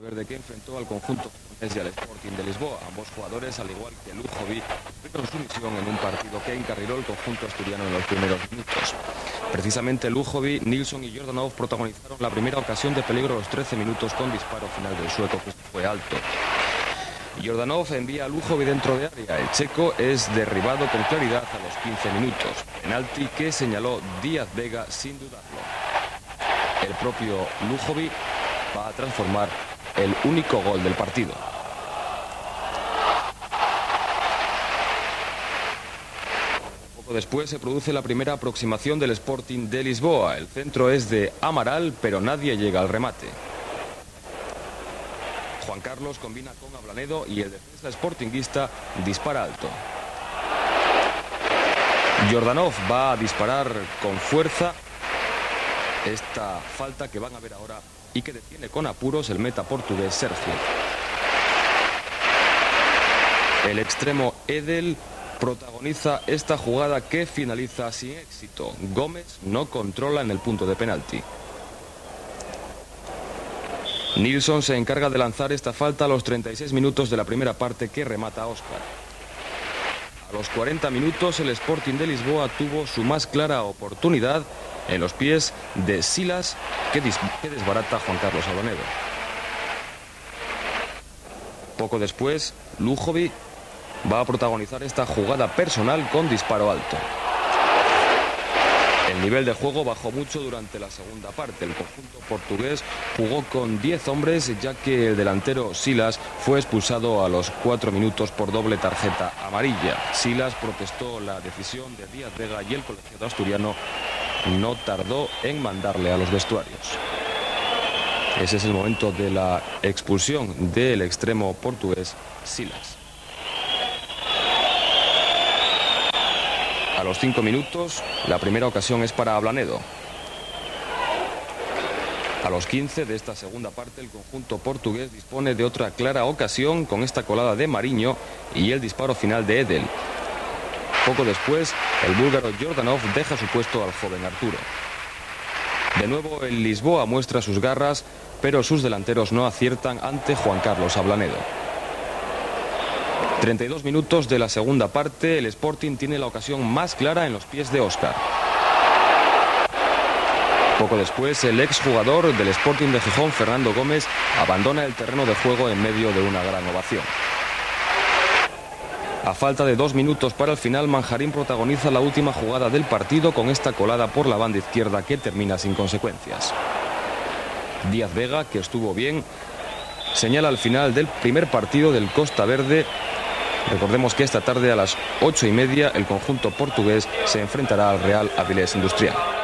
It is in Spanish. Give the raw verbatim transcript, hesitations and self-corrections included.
Verde que enfrentó al conjunto japonés y al Sporting de Lisboa. Ambos jugadores, al igual que Lujovic, cumplieron su misión en un partido que encarriló el conjunto asturiano en los primeros minutos. Precisamente Lujovic, Nilsson y Jordanov protagonizaron la primera ocasión de peligro a los trece minutos con disparo final del sueco, que fue alto. Jordanov envía a Lujovic dentro de área. El checo es derribado con claridad a los quince minutos. Penalti que señaló Díaz Vega sin dudarlo. El propio Lujovic va a transformar el único gol del partido. Poco después se produce la primera aproximación del Sporting de Lisboa. El centro es de Amaral, pero nadie llega al remate. Juan Carlos combina con Ablanedo y el defensa sportinguista dispara alto. Jordanov va a disparar con fuerza. Esta falta que van a ver ahora y que detiene con apuros el meta portugués Sergio. El extremo Edel protagoniza esta jugada que finaliza sin éxito. Gómez no controla en el punto de penalti. Nilsson se encarga de lanzar esta falta a los treinta y seis minutos de la primera parte que remata a Óscar. A los cuarenta minutos el Sporting de Lisboa tuvo su más clara oportunidad en los pies de Silas, que, que desbarata a Juan Carlos Ablanedo. Poco después, Lujovic va a protagonizar esta jugada personal con disparo alto. El nivel de juego bajó mucho durante la segunda parte. El conjunto portugués jugó con diez hombres, ya que el delantero Silas fue expulsado a los cuatro minutos por doble tarjeta amarilla. Silas protestó la decisión de Díaz Vega y el colegiado asturiano no tardó en mandarle a los vestuarios. Ese es el momento de la expulsión del extremo portugués Silas. A los cinco minutos, la primera ocasión es para Ablanedo. A los quince de esta segunda parte, el conjunto portugués dispone de otra clara ocasión con esta colada de Mariño y el disparo final de Edel. Poco después, el búlgaro Jordanov deja su puesto al joven Arturo. De nuevo, el Lisboa muestra sus garras, pero sus delanteros no aciertan ante Juan Carlos Ablanedo. treinta y dos minutos de la segunda parte, el Sporting tiene la ocasión más clara en los pies de Óscar. Poco después, el exjugador del Sporting de Gijón, Fernando Gómez, abandona el terreno de juego en medio de una gran ovación. A falta de dos minutos para el final, Manjarín protagoniza la última jugada del partido con esta colada por la banda izquierda que termina sin consecuencias. Díaz Vega, que estuvo bien, señala al final del primer partido del Costa Verde. Recordemos que esta tarde a las ocho y media el conjunto portugués se enfrentará al Real Avilés Industrial.